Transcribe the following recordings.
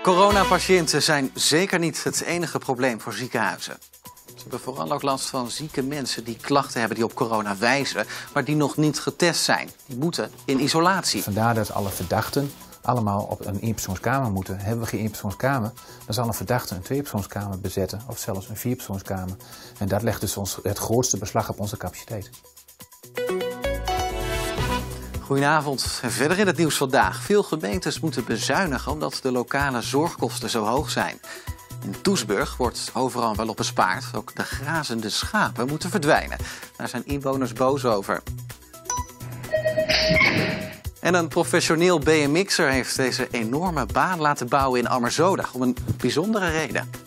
Coronapatiënten zijn zeker niet het enige probleem voor ziekenhuizen. Ze hebben vooral ook last van zieke mensen die klachten hebben die op corona wijzen, maar die nog niet getest zijn. Die moeten in isolatie. Vandaar dat alle verdachten allemaal op een eenpersoonskamer moeten. Hebben we geen eenpersoonskamer, dan zal een verdachte een tweepersoonskamer bezetten of zelfs een vierpersoonskamer. En dat legt dus ons het grootste beslag op onze capaciteit. Goedenavond. En verder in het nieuws vandaag. Veel gemeentes moeten bezuinigen omdat de lokale zorgkosten zo hoog zijn. In Doesburg wordt overal wel op bespaard. Ook de grazende schapen moeten verdwijnen. Daar zijn inwoners boos over. En een professioneel BMX'er heeft deze enorme baan laten bouwen in Amersfoort om een bijzondere reden.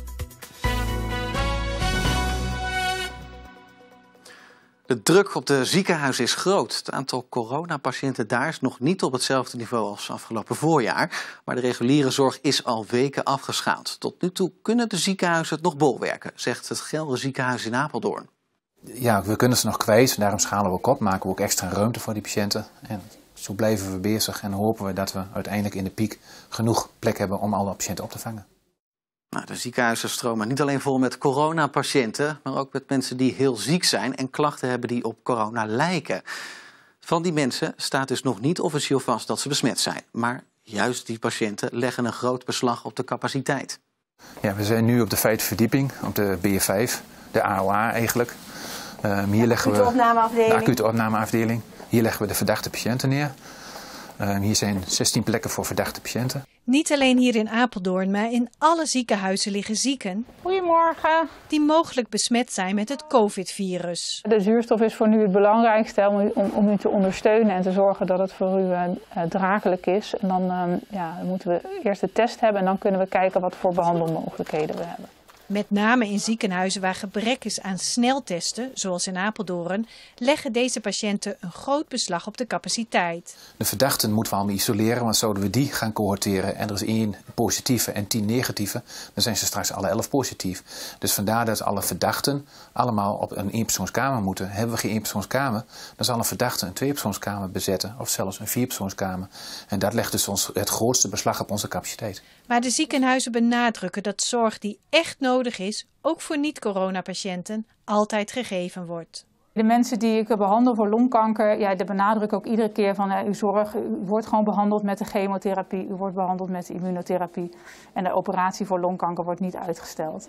De druk op de ziekenhuizen is groot. Het aantal coronapatiënten daar is nog niet op hetzelfde niveau als afgelopen voorjaar. Maar de reguliere zorg is al weken afgeschaald. Tot nu toe kunnen de ziekenhuizen het nog bolwerken, zegt het Gelre ziekenhuis in Apeldoorn. Ja, we kunnen ze nog kwijt. Daarom schalen we ook op, maken we ook extra ruimte voor die patiënten. En zo blijven we bezig en hopen we dat we uiteindelijk in de piek genoeg plek hebben om alle patiënten op te vangen. Nou, de ziekenhuizen stromen niet alleen vol met coronapatiënten, maar ook met mensen die heel ziek zijn en klachten hebben die op corona lijken. Van die mensen staat dus nog niet officieel vast dat ze besmet zijn. Maar juist die patiënten leggen een groot beslag op de capaciteit. Ja, we zijn nu op de 5e verdieping, op de B5, de AOA eigenlijk. Hier leggen we de acute opnameafdeling. Hier leggen we de verdachte patiënten neer. Hier zijn 16 plekken voor verdachte patiënten. Niet alleen hier in Apeldoorn, maar in alle ziekenhuizen liggen zieken. Goedemorgen. Die mogelijk besmet zijn met het COVID-virus. De zuurstof is voor nu het belangrijkste om u te ondersteunen en te zorgen dat het voor u draaglijk is. En dan moeten we eerst de test hebben en dan kunnen we kijken wat voor behandelmogelijkheden we hebben. Met name in ziekenhuizen waar gebrek is aan sneltesten, zoals in Apeldoorn, leggen deze patiënten een groot beslag op de capaciteit. De verdachten moeten we allemaal isoleren, want zouden we die gaan cohorteren en er is 1 positieve en 10 negatieve, dan zijn ze straks alle 11 positief. Dus vandaar dat alle verdachten allemaal op een eenpersoonskamer moeten. Hebben we geen eenpersoonskamer, dan zal een verdachte een tweepersoonskamer bezetten of zelfs een vierpersoonskamer. En dat legt dus ons het grootste beslag op onze capaciteit. Maar de ziekenhuizen benadrukken dat zorg die echt nodig is, ook voor niet-coronapatiënten, altijd gegeven wordt. De mensen die ik behandel voor longkanker, de benadrukken ook iedere keer van u wordt gewoon behandeld met de chemotherapie, u wordt behandeld met de immunotherapie en de operatie voor longkanker wordt niet uitgesteld.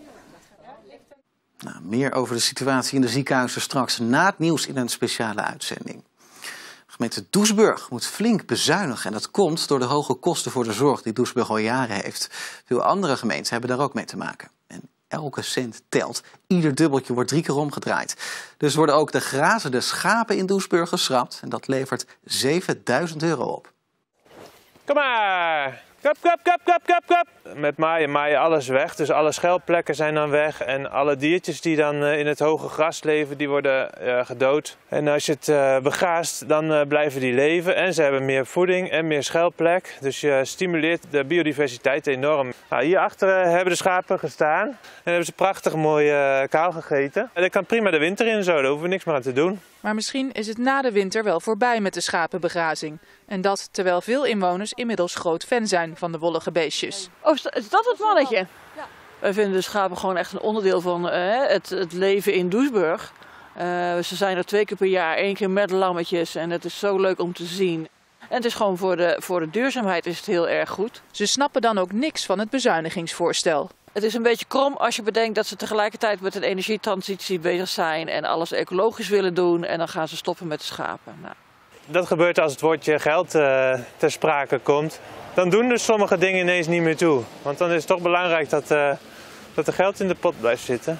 Nou, meer over de situatie in de ziekenhuizen straks na het nieuws in een speciale uitzending. De gemeente Doesburg moet flink bezuinigen en dat komt door de hoge kosten voor de zorg die Doesburg al jaren heeft. Veel andere gemeenten hebben daar ook mee te maken. En elke cent telt. Ieder dubbeltje wordt 3 keer omgedraaid. Dus worden ook de grazende schapen in Doesburg geschrapt en dat levert €7.000 op. Kom maar! Kap, kap, kap, kap, kap, kap. Met maaien alles weg. Dus alle schuilplekken zijn dan weg. En alle diertjes die dan in het hoge gras leven, die worden gedood. En als je het begraast, dan blijven die leven. En ze hebben meer voeding en meer schuilplek. Dus je stimuleert de biodiversiteit enorm. Nou, hierachter hebben de schapen gestaan. En hebben ze prachtig mooi kaal gegeten. En dat kan prima de winter in zo, daar hoeven we niks meer aan te doen. Maar misschien is het na de winter wel voorbij met de schapenbegrazing. En dat terwijl veel inwoners inmiddels groot fan zijn van de wollige beestjes. Oh, is dat het mannetje? Ja. Wij vinden de schapen gewoon echt een onderdeel van het leven in Doesburg. Ze zijn er 2 keer per jaar, 1 keer met lammetjes en het is zo leuk om te zien. En het is gewoon voor de duurzaamheid is het heel erg goed. Ze snappen dan ook niks van het bezuinigingsvoorstel. Het is een beetje krom als je bedenkt dat ze tegelijkertijd met een energietransitie bezig zijn en alles ecologisch willen doen en dan gaan ze stoppen met de schapen. Nou. Dat gebeurt als het woordje geld ter sprake komt. Dan doen dus sommige dingen ineens niet meer toe. Want dan is het toch belangrijk dat er geld in de pot blijft zitten.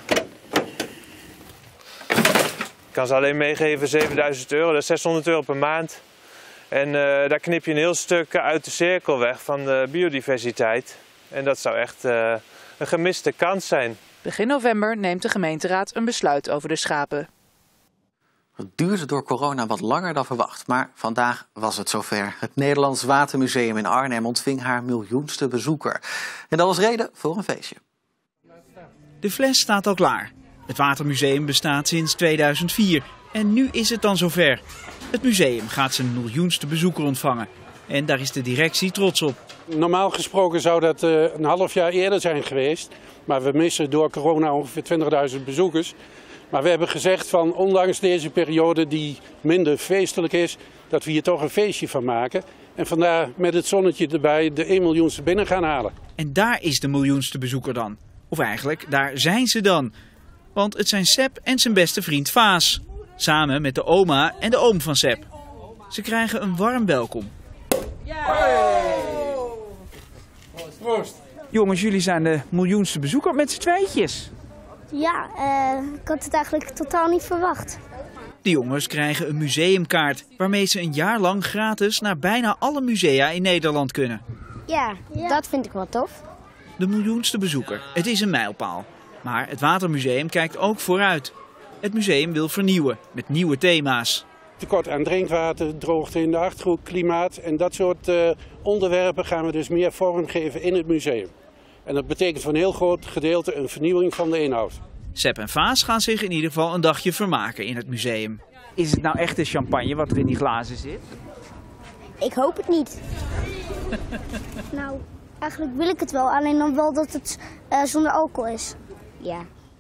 Ik kan ze alleen meegeven €7.000, dat is €600 per maand. En daar knip je een heel stuk uit de cirkel weg van de biodiversiteit. En dat zou echt een gemiste kans zijn. Begin november neemt de gemeenteraad een besluit over de schapen. Het duurde door corona wat langer dan verwacht, maar vandaag was het zover. Het Nederlands Watermuseum in Arnhem ontving haar miljoenste bezoeker. En dat was reden voor een feestje. De fles staat al klaar. Het Watermuseum bestaat sinds 2004 en nu is het dan zover. Het museum gaat zijn miljoenste bezoeker ontvangen. En daar is de directie trots op. Normaal gesproken zou dat een half jaar eerder zijn geweest. Maar we missen door corona ongeveer 20.000 bezoekers. Maar we hebben gezegd van ondanks deze periode die minder feestelijk is, dat we hier toch een feestje van maken. En vandaar met het zonnetje erbij de 1 miljoenste binnen gaan halen. En daar is de miljoenste bezoeker dan. Of eigenlijk, daar zijn ze dan. Want het zijn Sepp en zijn beste vriend Vaas. Samen met de oma en de oom van Sepp. Ze krijgen een warm welkom. Proost. Jongens, jullie zijn de miljoenste bezoeker met z'n tweetjes. Ja, ik had het eigenlijk totaal niet verwacht. De jongens krijgen een museumkaart waarmee ze een jaar lang gratis naar bijna alle musea in Nederland kunnen. Ja, dat vind ik wel tof. De miljoenste bezoeker. Het is een mijlpaal. Maar het Watermuseum kijkt ook vooruit. Het museum wil vernieuwen met nieuwe thema's. Tekort aan drinkwater, droogte in de Achterhoek, klimaat en dat soort onderwerpen gaan we dus meer vorm geven in het museum. En dat betekent voor een heel groot gedeelte een vernieuwing van de inhoud. Sepp en Vaas gaan zich in ieder geval een dagje vermaken in het museum. Is het nou echt de champagne wat er in die glazen zit? Ik hoop het niet. Nou, eigenlijk wil ik het wel, alleen dan wel dat het zonder alcohol is. Ja.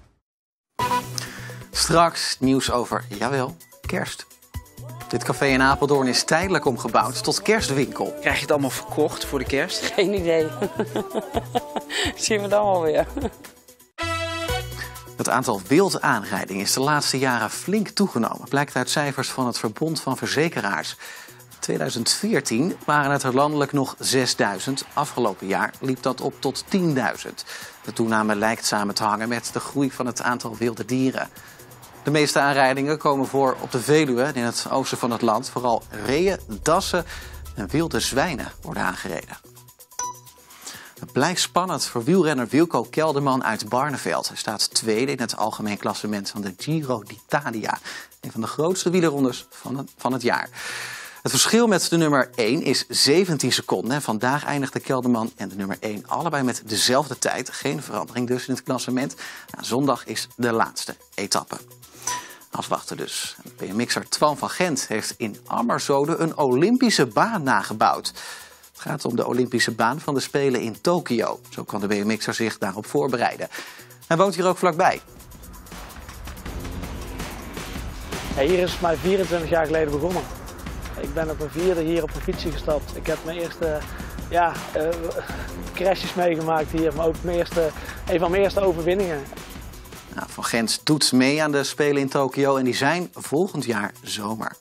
Straks nieuws over, jawel, kerst. Dit café in Apeldoorn is tijdelijk omgebouwd tot kerstwinkel. Krijg je het allemaal verkocht voor de kerst? Geen idee. Zien we dan wel weer. Het aantal wildaanrijdingen is de laatste jaren flink toegenomen, blijkt uit cijfers van het Verbond van Verzekeraars. In 2014 waren het er landelijk nog 6.000. Afgelopen jaar liep dat op tot 10.000. De toename lijkt samen te hangen met de groei van het aantal wilde dieren. De meeste aanrijdingen komen voor op de Veluwe en in het oosten van het land. Vooral reeën, dassen en wilde zwijnen worden aangereden. Het blijft spannend voor wielrenner Wilco Kelderman uit Barneveld. Hij staat tweede in het algemeen klassement van de Giro d'Italia. Een van de grootste wielerrondes van het jaar. Het verschil met de nummer 1 is 17 seconden. Vandaag eindigde Kelderman en de nummer 1 allebei met dezelfde tijd. Geen verandering dus in het klassement. Zondag is de laatste etappe. Afwachten dus. BMX'er Twan van Gent heeft in Ammerzode een Olympische baan nagebouwd. Het gaat om de Olympische baan van de Spelen in Tokio. Zo kan de BMX'er zich daarop voorbereiden. Hij woont hier ook vlakbij. Ja, hier is het mij 24 jaar geleden begonnen. Ik ben op mijn 4e hier op een fietsje gestapt. Ik heb mijn eerste crashes meegemaakt hier, maar ook een van mijn eerste overwinningen. Nou, Van Gent doet mee aan de Spelen in Tokio en die zijn volgend jaar zomer.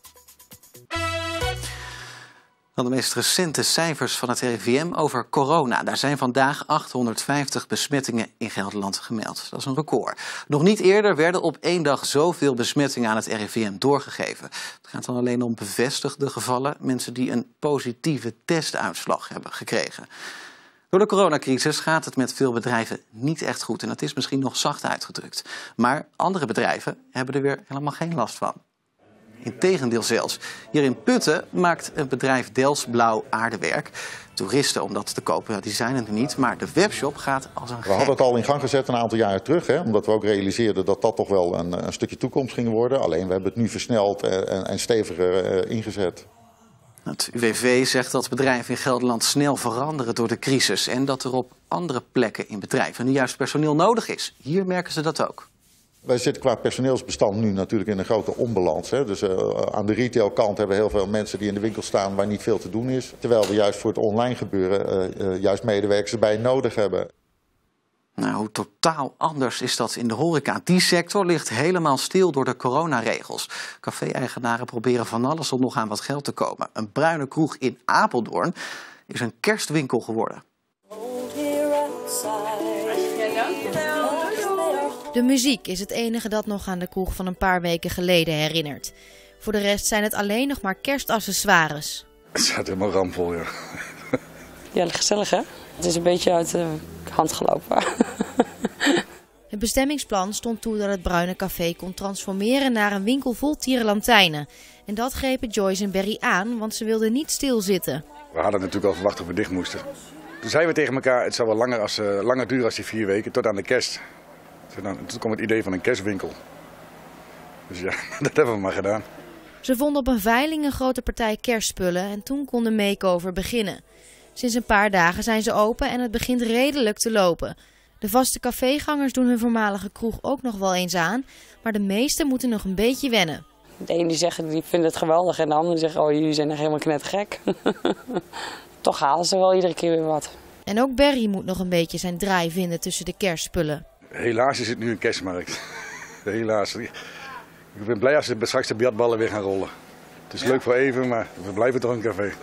Dan de meest recente cijfers van het RIVM over corona. Daar zijn vandaag 850 besmettingen in Gelderland gemeld. Dat is een record. Nog niet eerder werden op één dag zoveel besmettingen aan het RIVM doorgegeven. Het gaat dan alleen om bevestigde gevallen. Mensen die een positieve testuitslag hebben gekregen. Door de coronacrisis gaat het met veel bedrijven niet echt goed. En dat is misschien nog zacht uitgedrukt. Maar andere bedrijven hebben er weer helemaal geen last van. Integendeel zelfs. Hier in Putten maakt het bedrijf Delsblauw aardewerk. Toeristen om dat te kopen, die zijn er niet. Maar de webshop gaat als een gek. We hadden het al in gang gezet een aantal jaren terug. Omdat we ook realiseerden dat dat toch wel een stukje toekomst ging worden. Alleen we hebben het nu versneld en steviger ingezet. Het UWV zegt dat bedrijven in Gelderland snel veranderen door de crisis. En dat er op andere plekken in bedrijven nu juist personeel nodig is. Hier merken ze dat ook. Wij zitten qua personeelsbestand nu natuurlijk in een grote onbalans. Dus aan de retailkant hebben we heel veel mensen die in de winkel staan waar niet veel te doen is. Terwijl we juist voor het online gebeuren juist medewerkers erbij nodig hebben. Nou, hoe totaal anders is dat in de horeca. Die sector ligt helemaal stil door de coronaregels. Café-eigenaren proberen van alles om nog aan wat geld te komen. Een bruine kroeg in Apeldoorn is een kerstwinkel geworden. De muziek is het enige dat nog aan de kroeg van een paar weken geleden herinnert. Voor de rest zijn het alleen nog maar kerstaccessoires. Het staat helemaal ramvol, ja. Ja, gezellig hè? Het is een beetje uit de hand gelopen. Het bestemmingsplan stond toe dat het Bruine Café kon transformeren naar een winkel vol tierenlantijnen. En dat grepen Joyce en Berry aan, want ze wilden niet stilzitten. We hadden natuurlijk al verwacht dat we dicht moesten. Toen zeiden we tegen elkaar, het zal wel langer duren als die 4 weken, tot aan de kerst. Toen kwam het idee van een kerstwinkel. Dus ja, dat hebben we maar gedaan. Ze vonden op een veiling een grote partij kerstspullen en toen kon de makeover beginnen. Sinds een paar dagen zijn ze open en het begint redelijk te lopen. De vaste cafégangers doen hun voormalige kroeg ook nog wel eens aan, maar de meesten moeten nog een beetje wennen. De ene die vindt het geweldig en de andere zegt, oh jullie zijn echt helemaal knettergek. Toch halen ze wel iedere keer weer wat. En ook Berry moet nog een beetje zijn draai vinden tussen de kerstspullen. Helaas is het nu een kerstmarkt. Helaas. Ik ben blij als straks de biljartballen weer gaan rollen. Het is leuk voor even, maar we blijven toch een café.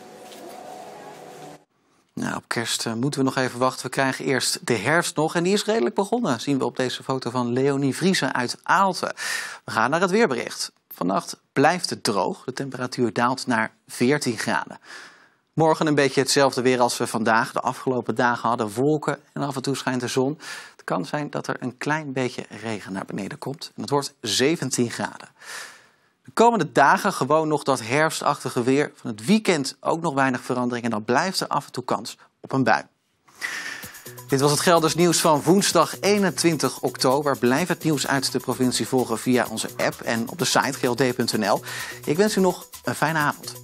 Nou, op kerst moeten we nog even wachten. We krijgen eerst de herfst nog en die is redelijk begonnen. Zien we op deze foto van Leonie Vriezen uit Aalten. We gaan naar het weerbericht. Vannacht blijft het droog. De temperatuur daalt naar 14 graden. Morgen een beetje hetzelfde weer als we vandaag. De afgelopen dagen hadden wolken en af en toe schijnt de zon. Het kan zijn dat er een klein beetje regen naar beneden komt. En het wordt 17 graden. De komende dagen gewoon nog dat herfstachtige weer. Van het weekend ook nog weinig verandering. En dan blijft er af en toe kans op een bui. Dit was het Gelders nieuws van woensdag 21 oktober. Blijf het nieuws uit de provincie volgen via onze app en op de site gld.nl. Ik wens u nog een fijne avond.